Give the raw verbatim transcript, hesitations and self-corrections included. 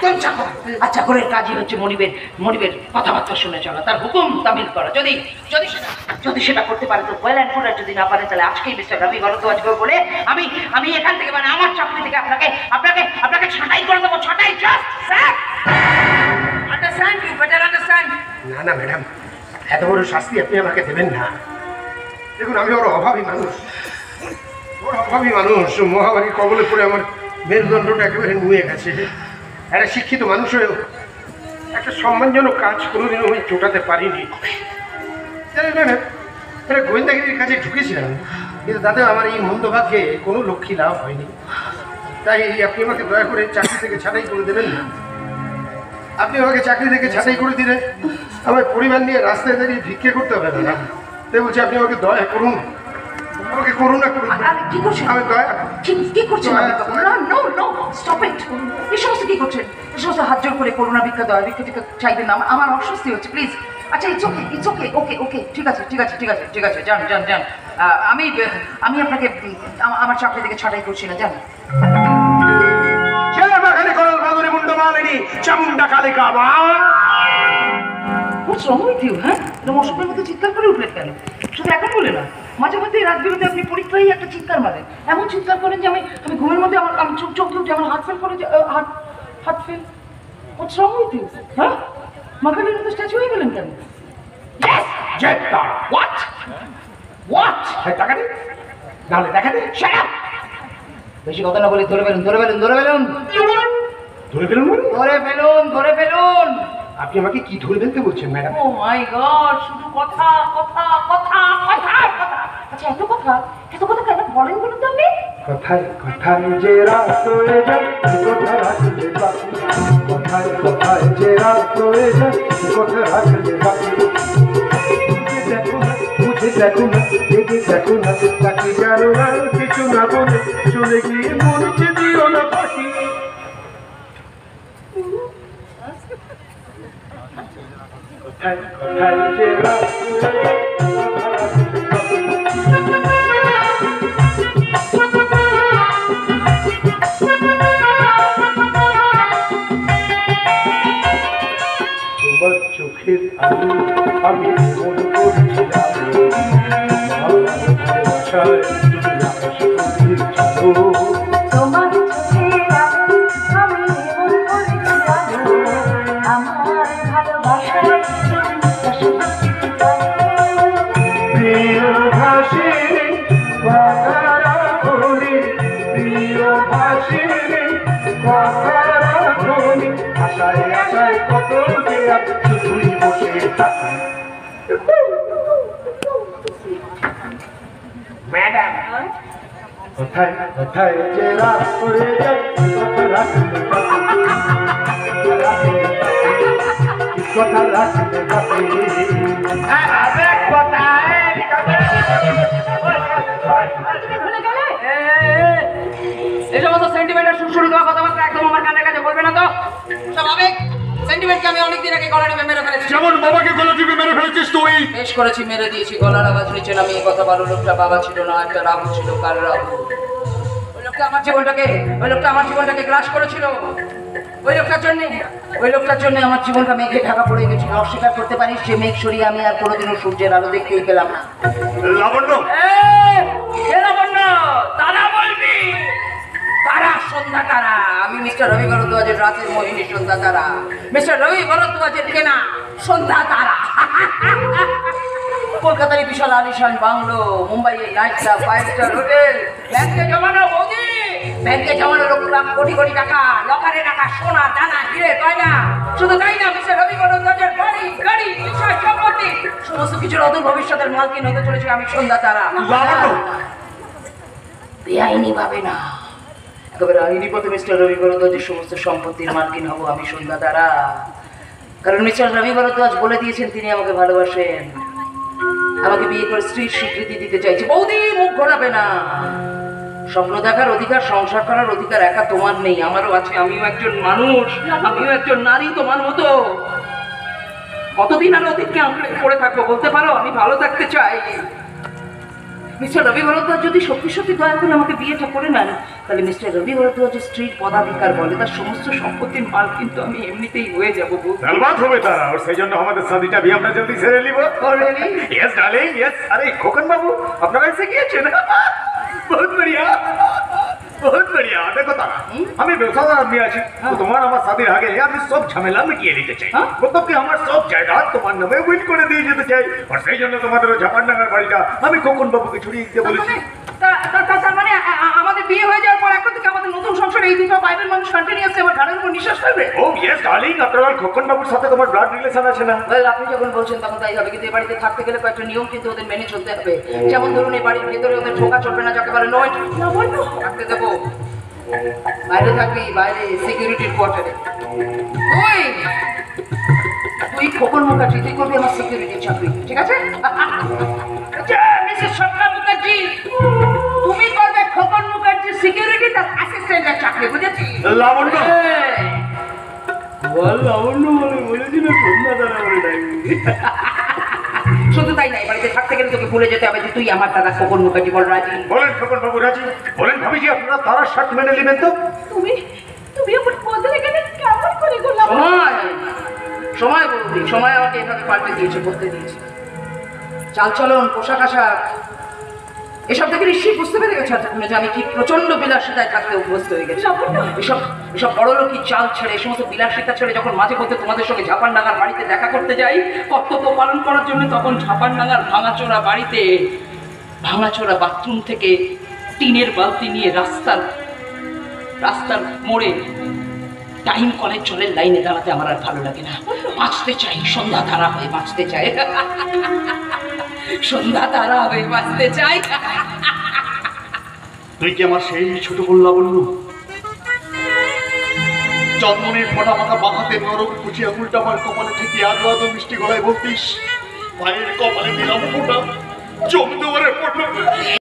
একদম চাকর। আর চাকরের কাজই হচ্ছে মনিবের মনিবের কথাবার্তা শুনে চলা, তার হুকুম তামিল করা। যদি যদি সেটা যদি সেটা করতে পারে তো ওয়েল অ্যান্ড গুড, আর যদি না পারে তাহলে আজকেই মিস্টার রবি ভরদ্বাজকে বলে আমি আমি এখান থেকে মানে আমার চাকরি থেকে আপনাকে আপনাকে আপনাকে ছাঁটাই করে দেবো। ছাঁটাই, just sir. Understand, you better understand. না না ম্যাডাম, এত বড় শাস্তি আপনি আমাকে দেবেন না। দেখুন আমি ওর অভাবী মানুষ, ওর অভাবী মানুষ। মহামারীর কবলে পড়ে আমার মেরুদণ্ডটা একেবারে নুয়ে গেছে। একটা শিক্ষিত মানুষ হয়েও একটা সম্মানজনক কাজ কোনোদিনও আমি চোটাতে পারিনি। জানেন না, এটা গোয়েন্দাগিরির কাজে ঢুকেছিলাম, কিন্তু তাতে আমার এই মন্দভাগ্যে কোনো লক্ষ্মী লাভ হয়নি। তাই আপনি আমাকে দয়া করে চাকরি থেকে ছাঁটাই করে দেবেন না। আপনি আমাকে চাকরি থেকে ছাঁটাই করে দিলে আমার পরিবার নিয়ে রাস্তায় দাঁড়িয়ে ভিক্ষে করতে হবে না। তাই বলছি আপনি আমাকে দয়া করুন, আমাকে করুণা করুন। আরে কি করছেন? আমি দয়া কি কি করছেন? No no no, stop it. এই সমস্ত কি করছেন? এই সমস্ত হাত জোর করে করুণা ভিক্ষা, দয়া ভিক্ষা টিক্ষা চাইবেন না। আমার অস্বস্তি হচ্ছে, প্লিজ। আচ্ছা, ইটস ওকে, ইটস ওকে, ওকে ওকে, ঠিক আছে ঠিক আছে ঠিক আছে ঠিক আছে, যান যান যান। আমি আমি আপনাকে আমার চাকরি থেকে ছাঁটাই করছি না, যান। চামুন্ডা কালিকা মা, What's wrong with you, হ্যাঁ? এরকম অসুখের মধ্যে চিৎকার করে উঠলেন কেন? শুধু এখন বলে না, মাঝে মধ্যে রাত বিরতে আপনি পরীক্ষায় একটা চিৎকার মারেন, এমন চিৎকার করেন যে আমি আমি ঘুমের মধ্যে আমার আমি চোখ চোখ চোখ আমার হার্ট ফেল করে যে heart heart fail. What's wrong with you, হ্যাঁ? মাখানের মধ্যে স্ট্যাচু হয়ে গেলেন কেন? Yes! জেতা What? What? টাকা দিন, নাহলে দেখা দিন। Shut up! বেশি কথা না বলে ধরে ফেলুন, ধরে ফেলুন, ধরে ফেলুন, ধরে ফেলুন মানে? ধরে ফেলুন, ধরে ফেলুন। আপনি আমাকে কি ধরে ফেলতে বলছেন ম্যাডাম? ও মাই গড, শুধু কথা কথা কথা কথা কথা। আচ্ছা, এত কথা এত কথা কেন বলেন বলুন তো আপনি? কথায় কথায় যে রাত হয়ে যায়, কথা রাখলে বাকি। কথায় কথায় যে রাত হয়ে যায়, কথা রাখলে বাকি। দেখো না, বুঝে দেখো না, দেখে দেখো না, তাকে জানো না, কিছু না বলে চলে গিয়ে মরতে দিও না ফাঁকি। কথায় কথায় যে রাত হয়ে যায়, কথা রাখলে বাকি। তোমার চোখের আলো আমি মনে করেছিলাম, ভালোবাসায় তুমি আকাশ করে চলো। তোমার চোখের আলো আমি মনে করেছিলাম, আমার ভালোবাসায় প্রিয় ভাসিনী কথারা বলি, প্রিয় ভাসিনী কথারা বলি, আশায় আশায় কত যে শুধুই বসে থাকি। ম্যাডাম, কোথায় কোথায় যে রাত হয়ে যায়, কথা রাখতে কথা রাখতে বাকি। এই সমস্ত সেন্টিমেন্টের সুরসুরি দেওয়া কথাবার্তা একদম আমার কানের কাছে বলবে না তো। সব আবেগ সেন্টিমেন্টকে আমি অনেকদিন আগে গলা টিপে মেরে ফেলেছি। যেমন বাবাকে গলা টিপে মেরে ফেলেছিস তুই। বেশ করেছি, মেরে দিয়েছি। গলার আওয়াজ নিচে নামিয়ে এই কথা বলো। লোকটা বাবা ছিল না, একটা রাহু ছিল। কার রাহু? ওই লোকটা আমার জীবনটাকে ওই লোকটা আমার জীবনটাকে গ্রাস করেছিল। ওই লোকটার জন্য ওই লোকটার জন্য আমার জীবনটা মেঘে ঢাকা পড়ে গেছিল। অস্বীকার করতে পারিস যে মেঘ সরিয়ে আমি আর কোনোদিনও সূর্যের আলো দেখতেই পেলাম না। লাবণ্য, লাবণ্য তারা বলবি, তারা সন্ধ্যা তারা। আমি মিস্টার রবি ভরদ্বাজের রাতের মোহিনী সন্ধ্যা তারা, মিস্টার রবি ভরদ্বাজের কেনা সন্ধ্যা তারা। কলকাতার বিশাল আলিশান বাংলো, মুম্বাইয়ের night club, five star hotel, ব্যাংকে জমানো বৌদি, ব্যাংকে জমানো লোক লাখ কোটি কোটি টাকা, লকারে টাকা, সোনা দানা হিরে গয়না। শুধু তাই না, মিস্টার রবি ভরদ্বাজের বাড়ি গাড়ি বিষয় সম্পত্তি সমস্ত কিছুর অদূর ভবিষ্যতের মালকিন হতে চলেছে আমি সন্ধ্যা তারা। বেআইনি ভাবে না, একেবারে আইনি পথে মিস্টার রবি ভরদ্বাজের সমস্ত সম্পত্তির মালকিন হব আমি সন্ধ্যা তারা। কারণ মিস্টার রবি ভরদ্বাজ বলে দিয়েছেন তিনি আমাকে ভালোবাসেন, আমাকে বিয়ে করে স্ত্রীর স্বীকৃতি দিতে চাইছে। বৌদি মুখ ঘোরাবে না। স্বপ্ন দেখার অধিকার, সংসার করার অধিকার একা তোমার নেই, আমারও আছে। আমিও একজন মানুষ, আমিও একজন নারী তোমার মতো। কতদিন আর অতীতকে আঁকড়ে পড়ে থাকবো বলতে পারো? আমি ভালো থাকতে চাই। মিস্টার রবি ভরদ্বাজ যদি সত্যি সত্যি দয়া করে আমাকে বিয়েটা করে নেন, তাহলে মিস্টার রবি ভরদ্বাজের স্ত্রীর পদাধিকার বলে তার সমস্ত সম্পত্তির মাল কিন্তু আমি এমনিতেই হয়ে যাবো। धन्यवाद হবে তারা, और সেই জন্য আমাদের শাদিটা भी আমরা জলদি সেরে নিব। Yes darling yes. अरे खोकन बाबू আপনারা এসে গিয়েছেন, बहुत बढ़िया बहुत बढ़िया। দেখো তারা, আমি ব্যবসাদার আদমি আছি, তো তোমার আমার শাদির আগে আমি সব ঝামেলা মিটিয়ে নিতে চাই। মতলব কি আমার সব জায়গা তোমার নামে উইল করে দিয়ে যেতে চাই, আর সেই জন্য তোমাদের ঝাপানডাঙ্গার বাড়িটা আমি খোকন বাবুকে ছড়িয়ে দিতে বলেছি। তার মানে আমাদের বিয়ে হয়ে যাওয়ার পর এখন থেকে আমাদের নতুন সংসারে এই দুটো বাইরের মানুষ কন্টিনিউয়াসলি আমার ঘাড়ের উপর নিঃশ্বাস ফেলবে? ও ইয়েস ডার্লিং, আপনার খোকন বাবুর সাথে তোমার ব্লাড রিলেশন আছে না? ওয়েল, আপনি যখন বলছেন তখন তাই হবে, কিন্তু এই বাড়িতে থাকতে গেলে কয়েকটা নিয়ম কিন্তু ওদের মেনে চলতে হবে। যেমন ধরুন, এই বাড়ির ভেতরে ওদের ঢোকা চলবে না, যাকে বলে নো এন্ট্রি। না বলবো থাকতে দেবো, বাইরে থাকবি, বাইরে সিকিউরিটির কোয়ার্টারে। তুই তুই খোকন মুখার্জি, তুই করবি আমার সিকিউরিটির চাকরি, ঠিক আছে? মিসেস সরকার মুখার্জি, তুমি করবে খোকন মুখার্জি সিকিউরিটি তার অ্যাসিস্ট্যান্টের চাকরি, বুঝেছি? লাবণ্য বল, লাবণ্য বলে বলেছিল, সন্ধ্যা দ্বারা বলে ডাকবি। শুধু তাই নাই, বাড়িতে থাকতে গেলে তোকে ভুলে যেতে হবে যে তুই আমার দাদা খোকন মুখার্জি। বল রাজি? বলেন খোকন বাবু রাজি। বলেন ভাবিজি আপনারা তারা শর্ত মেনে নেবেন তো? তুমি তুমি আমার বদলে গেলে কেমন করে গোলাম? সময় সময় বলবি, সময় আমাকে এভাবে পাল্টে দিয়েছে, বলতে দিয়েছে। চালচলন, পোশাক আশাক, এসব থেকে নিশ্চয়ই বুঝতে পেরে গেছে এতক্ষণে যে আমি কি প্রচন্ড বিলাসিতায় থাকতে অভ্যস্ত হয়ে গেছি। এসব এসব বড় লোকই চাল ছেড়ে, এই সমস্ত বিলাসিতা ছেড়ে যখন মাঝে মধ্যে তোমাদের সঙ্গে ঝাপানডাঙ্গার বাড়িতে দেখা করতে যাই কর্তব্য পালন করার জন্য, তখন ঝাপানডাঙ্গার ভাঙাচোরা বাড়িতে ভাঙাচোরা বাথরুম থেকে টিনের বালতি নিয়ে রাস্তার রাস্তার মোড়ে টাইম কলের জলের লাইনে দাঁড়াতে আমার আর ভালো লাগে না। বাঁচতে চাই, সন্ধ্যা তারা হয়ে বাঁচতে চাই, সন্ধ্যা তারা হয়ে বাঁচতে চাই। তুই কি আমার সেই ছোট বললা বললু? চন্দনের ফোটা মাথা বাঁকাতে নরম কুচি আঙুলটা আমার কপালে থেকে আদো আদো মিষ্টি গলায় বলতিস, মায়ের কপালে দিলাম ফোটা, জম দেওয়ারে পড়লো।